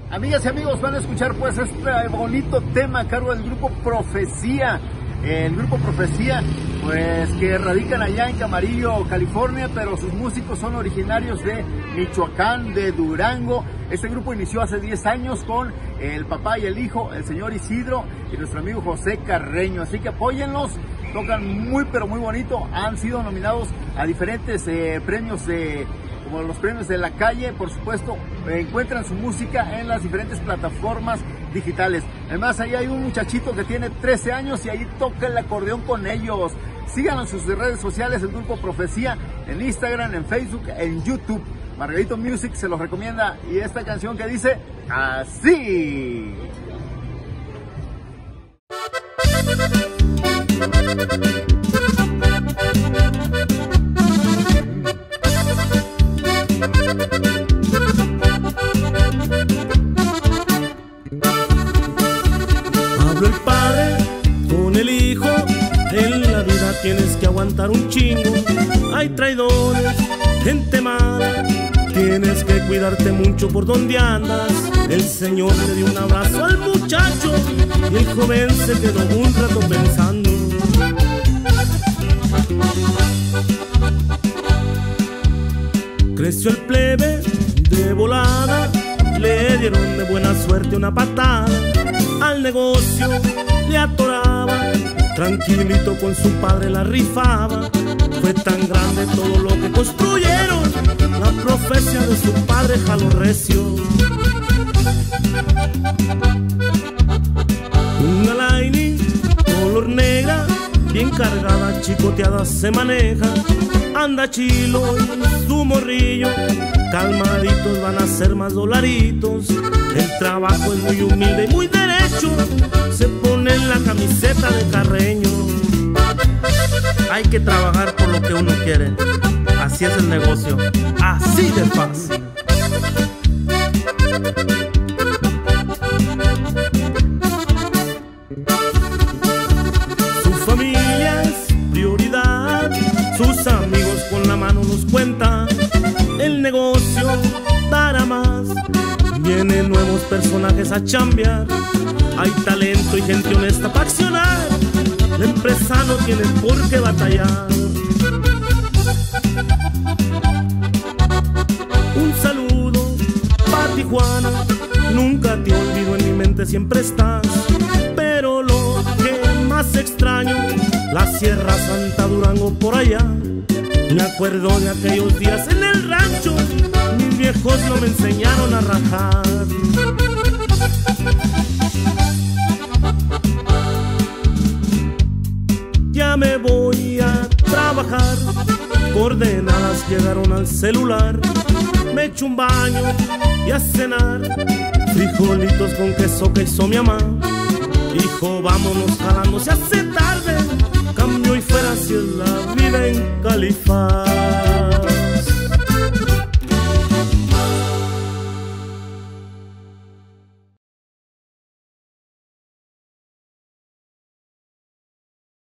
Amigas y amigos, van a escuchar pues este bonito tema a cargo del grupo Profecía. El grupo Profecía, pues que radican allá en Camarillo, California, pero sus músicos son originarios de Michoacán, de Durango. Este grupo inició hace 10 años con el papá y el hijo, el señor Isidro y nuestro amigo José Carreño. Así que apóyenlos, tocan muy pero muy bonito. Han sido nominados a diferentes premios como los premios de la calle, por supuesto. Encuentran su música en las diferentes plataformas digitales. Además, ahí hay un muchachito que tiene 13 años y ahí toca el acordeón con ellos. Síganos en sus redes sociales, el grupo Profecía, en Instagram, en Facebook, en YouTube. Margarito Music se los recomienda, y esta canción que dice así. Habló el padre con el hijo, en la vida tienes que aguantar un chingo. Hay traidores, gente mala, tienes que cuidarte mucho por donde andas. El señor le dio un abrazo al muchacho y el joven se quedó un rato pensando. Creció el plebe de volada, le dieron de buena suerte una patada. Al negocio le atoraba, tranquilito con su padre la rifaba. Fue tan grande todo lo que construyeron, la profecía de su padre jaló recio. Una Lightning color negra, bien cargada, chicoteada se maneja. Anda chilo y su morrillo, calmaditos van a ser más dolaritos. El trabajo es muy humilde y muy derecho, se pone en la camiseta de Carreño. Hay que trabajar por lo que uno quiere, así es el negocio, así de fácil. Su familia es prioridad, sus amigos con la mano nos cuentan. El negocio dará más, vienen nuevos personajes a chambear. Hay talento y gente honesta para accionar, la empresa no tiene por qué batallar. Un saludo para Tijuana, nunca te olvido, en mi mente siempre estás. Pero lo que más extraño, la Sierra Santa, Durango por allá. Me acuerdo de aquellos días en el rancho, mis viejos no me enseñaron a rajar. Ya me voy a trabajar, coordenadas llegaron al celular. Me echo un baño y a cenar, frijolitos con queso que hizo mi mamá. Hijo, vámonos jalando, se hace tarde, cambio y fuera si es la vida en California.